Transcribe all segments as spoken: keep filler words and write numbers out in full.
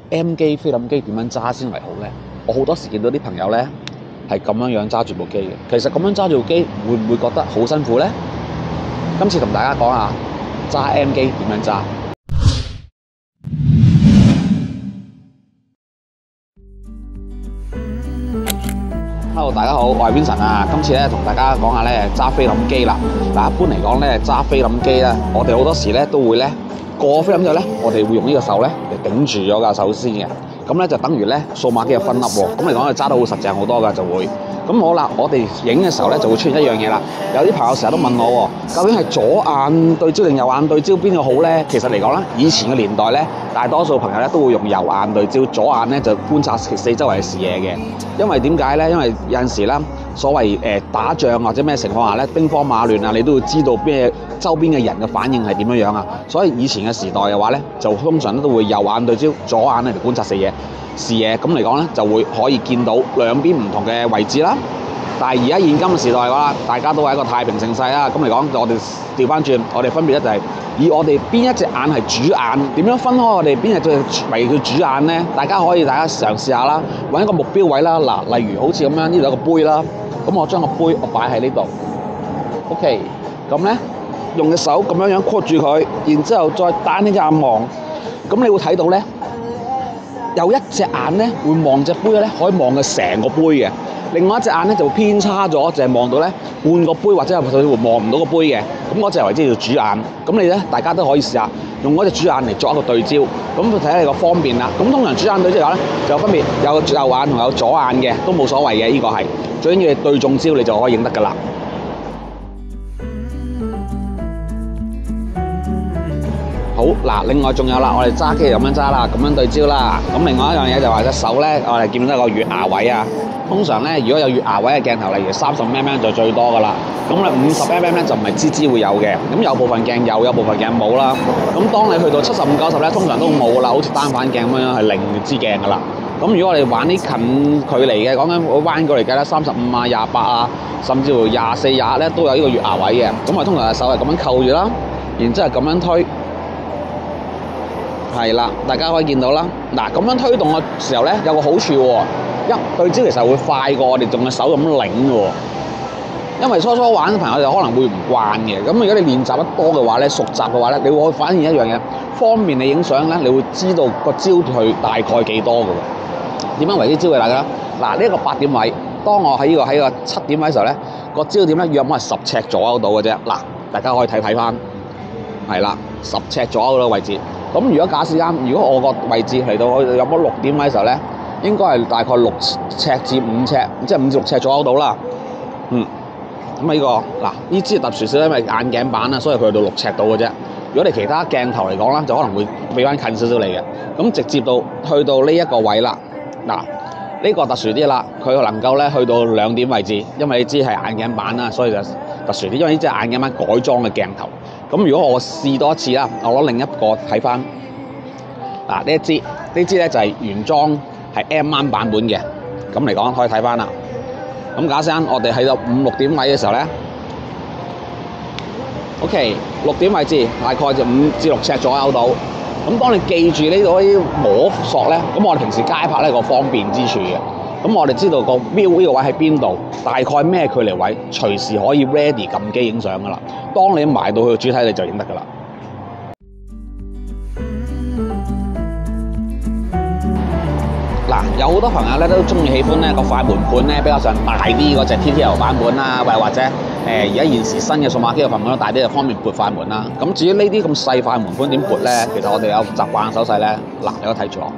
M 機菲林機點樣揸先為好咧？我好多時見到啲朋友咧係咁樣樣揸住部機嘅。其實咁樣揸住部機會唔會覺得好辛苦咧？今次同大家講下揸 M 機點樣揸。Hello， 大家好，我係 Vincent 啊。今次咧同大家講下咧揸菲林機啦。嗱，一般嚟講咧揸菲林機咧，我哋好多時咧都會咧過菲林之後咧，我哋會用呢個手咧嚟頂住咗架手先嘅。咁咧就等於咧數碼機嘅分粒喎。咁嚟講，就揸得好實淨好多㗎，就會。咁好啦，我哋影嘅時候咧就會出現一樣嘢啦。有啲朋友成日都問我喎，究竟係左眼對焦定右眼對焦邊個好咧？其實嚟講咧，以前嘅年代咧，大多數朋友咧都會用右眼對焦，左眼咧就觀察四周圍嘅視野嘅。因為點解咧？因為有陣時咧，所謂誒、呃、打仗或者咩情況下咧，兵荒馬亂啊，你都會知道咩周邊嘅人嘅反應係點樣樣啊。所以以前嘅時代嘅話咧，就通常都會右眼對焦，左眼咧嚟觀察視野。視野咁嚟講咧，就會可以見到兩邊唔同嘅位置啦。但係而家現今嘅時代嘅話，大家都係一個太平盛世啦。咁嚟講，我哋調翻轉，我哋分別咧就係以我哋邊一隻眼係主眼，點樣分開我哋邊一隻為佢主眼咧？大家可以大家嘗試下啦，揾一個目標位啦。嗱，例如好似咁樣，呢度有個杯啦，咁我將個杯我擺喺呢度。OK，咁咧用隻手咁樣樣箍住佢，然之後再單呢隻眼望，咁你會睇到咧。有一隻眼咧會望隻杯咧，可以望佢成個杯嘅；另外一隻眼咧就會偏差咗，就係望到咧半個杯或者係佢望唔到個杯嘅。咁嗰隻為之叫主眼。咁你咧大家都可以試下用嗰隻主眼嚟作一個對焦，咁睇下你個方便啦。咁通常主眼對焦嘅話咧，就分別有右眼同有左眼嘅，都冇所謂嘅。呢個係最緊要係對中焦，你就可以影得㗎啦。好嗱，另外仲有啦，我哋揸機咁樣揸啦，咁樣對焦啦。咁另外一樣嘢就話隻手咧，我哋見到一個月牙位啊。通常咧，如果有月牙位嘅鏡頭，例如三十 mm 就最多噶啦。咁咧五十 mm 咧就唔係支支會有嘅。咁有部分鏡有，有部分鏡冇啦。咁當你去到七十五、九十咧，通常都冇噶啦，好似單反鏡咁樣係零支鏡噶啦。咁如果我哋玩啲近距離嘅，講緊我彎過嚟計啦，三十五啊、廿八啊，甚至乎廿四、廿咧都有呢個月牙位嘅。咁我通常隻手係咁樣扣住啦，然之後咁樣推。係啦，大家可以見到啦。嗱，咁樣推動嘅時候咧，有個好處喎。一對焦其實會快過我哋用嘅手咁擰嘅喎。因為初初玩嘅朋友就可能會唔慣嘅。咁如果你練習得多嘅話咧，熟習嘅話咧，你會發現一樣嘢，方便你影相咧，你會知道個焦距大概幾多嘅喎。點樣為之焦距大家？嗱，呢一個八點位，當我喺呢個喺個七點位嘅時候咧，個焦點咧約莫係十尺左右到嘅啫。嗱，大家可以睇睇翻，係啦，十尺左右嘅位置。咁如果假使間，如果我個位置嚟到有冇六點位嘅時候咧，應該係大概六尺至五尺，即係五至六尺左右到啦。嗯，咁啊呢個嗱，呢支特殊少，因為眼鏡版啦，所以佢去到六尺度嘅啫。如果你其他鏡頭嚟講啦，就可能會俾翻近少少嚟嘅。咁直接到去到呢一個位啦，嗱，呢個特殊啲啦，佢能夠咧去到兩點位置，因為你知係眼鏡版啦，所以就特殊啲。因為呢隻眼鏡版改裝嘅鏡頭。咁如果我試多一次啦，我攞另一個睇翻，嗱，呢一支呢支咧就係原裝係 M 一版本嘅，咁嚟講可以睇翻啦。咁假設我哋喺到五六點位嘅時候咧 ，OK 六點位置大概就五至六尺左右到。咁當你記住呢度啲摸索咧，咁我哋平時街拍咧個方便之處嘅。咁我哋知道個瞄呢個位喺邊度，大概咩距離位，隨時可以 ready 撳機影相噶啦。當你埋到去主體，你就影得噶啦。嗱，有好多朋友咧都中意喜歡咧個快門盤咧比較上大啲嗰隻 T T L 版本啦，或或者誒而家現時新嘅數碼機嘅快門都大啲，就方便撥快門啦。咁至於呢啲咁細快門盤點撥咧，其實我哋有習慣手勢咧，嗱，你可以睇住我。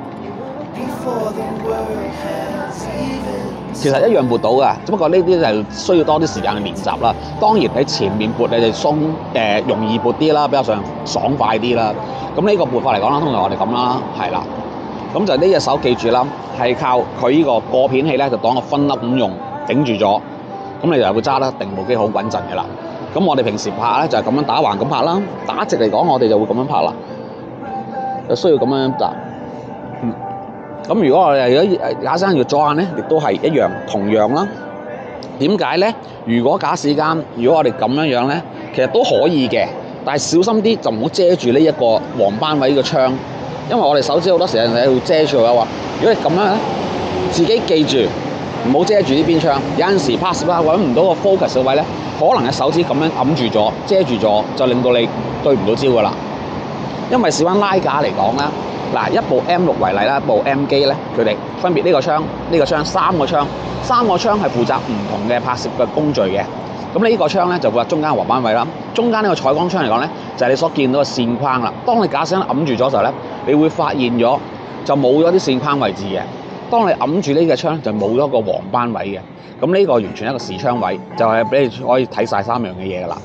其實一樣撥到㗎，只不過呢啲就需要多啲時間去練習啦。當然喺前面撥你哋鬆誒、呃、容易撥啲啦，比較上爽快啲啦。咁呢個撥法嚟講啦，通常我哋咁啦，係啦。咁就呢隻手記住啦，係靠佢呢個過片器咧，就當個分粒咁用頂住咗。咁你就會揸得定部機好穩陣嘅啦。咁我哋平時拍咧就係咁樣打橫咁拍啦，打直嚟講我哋就會咁樣拍啦，就需要咁樣打。嗯。咁如果我哋如果假使要左眼咧，亦都係一樣同樣啦。點解咧？如果假使間，如果我哋咁樣樣咧，其實都可以嘅，但係小心啲就唔好遮住呢一個黃斑位嘅窗。 因為我哋手指好多時候你要遮住嘅話，如果你咁樣咧，自己記住唔好遮住呢邊窗。有陣時拍攝啊揾唔到個 focus 嘅位咧，可能嘅手指咁樣揞住咗、遮住咗，就令到你對唔到焦噶啦。因為事關拉架嚟講咧，嗱一部 M 六為例啦，一部 M 機咧，佢哋分別呢個窗、呢、呢個窗三個窗，三個窗係負責唔同嘅拍攝嘅工序嘅。咁呢個窗咧就負責中間橫斑位啦，中間呢個採光窗嚟講咧，就係你所見到嘅線框啦。當你假使揞住咗嘅時候咧，你會發現咗就冇咗啲線框位置嘅。當你揞住呢個窗就冇咗個黃斑位嘅。咁呢個完全係一個視窗位，就係俾你可以睇晒三樣嘅嘢噶啦。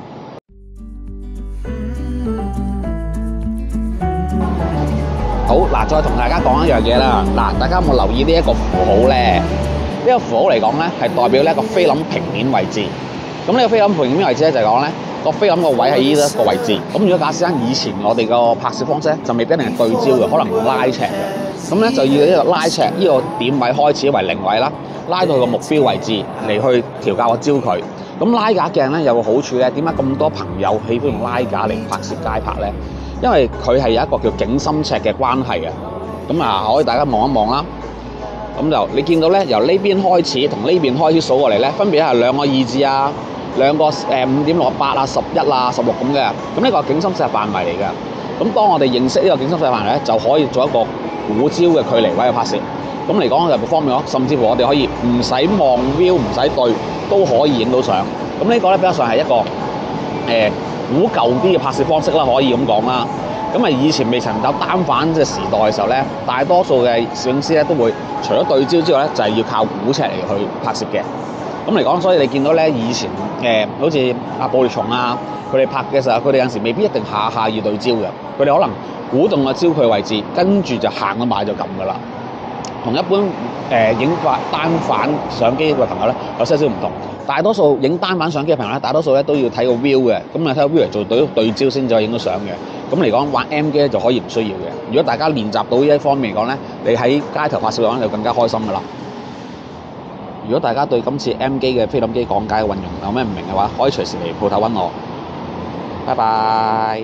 好嗱，再同大家講一樣嘢啦。嗱，大家有冇留意呢一個符號咧？呢個符號嚟講咧，係代表呢一個菲林平面位置。咁呢個菲林平面位置咧，就係講咧個菲林個位喺呢一個位置。咁如果假使間以前我哋個拍攝方式咧，就未必一定係對焦嘅，可能用拉尺嘅。咁咧就要呢個拉尺呢個點位開始為零位啦，拉到個目標位置嚟去調校個焦距。咁拉架鏡咧有個好處咧，點解咁多朋友喜歡用拉架嚟拍攝街拍咧？因為佢係有一個叫景深尺嘅關係嘅。咁啊，可以大家望一望啦。咁就你見到咧，由呢邊開始同呢邊開始數過嚟咧，分別係兩個二字啊，兩個誒五點六八啊、十一啊、十六咁嘅。咁呢個係景深尺範圍嚟嘅。咁當我哋認識呢個景深尺範圍咧，就可以做一個估焦嘅距離位嘅拍攝。咁嚟講就方便咗，甚至乎我哋可以唔使望 view 唔使對都可以影到相。咁呢個咧比較上係一個誒、呃、古舊啲嘅拍攝方式啦，可以咁講啦。咁啊，以前未曾有單反嘅時代嘅時候咧，大多數嘅攝影師咧都會除咗對焦之外咧，就係、是、要靠估尺嚟去拍攝嘅。咁嚟講，所以你見到咧以前誒、呃、好似阿布列松啊，佢哋拍嘅時候，佢哋有陣時未必一定下下要對焦嘅，佢哋可能估動個焦距位置，跟住就行咗埋就撳噶啦。同一般誒影法單反相機嘅朋友咧有些少唔同。大多數影單反相機嘅朋友咧，大多數咧都要睇個 view 嘅，咁啊睇個 view 嚟做對對焦先至可以影到相嘅。咁嚟講玩 M 機咧就可以唔需要嘅。如果大家練習到呢一方面嚟講咧，你喺街頭拍攝嘅話就更加開心噶啦。如果大家對今次 M 機嘅菲林機講解嘅運用有咩唔明嘅話，可以隨時嚟鋪頭揾我。拜拜。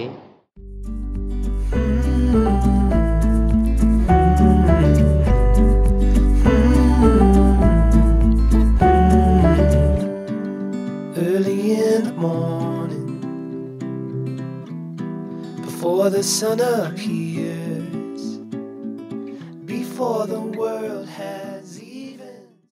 Before the sun appears, before the world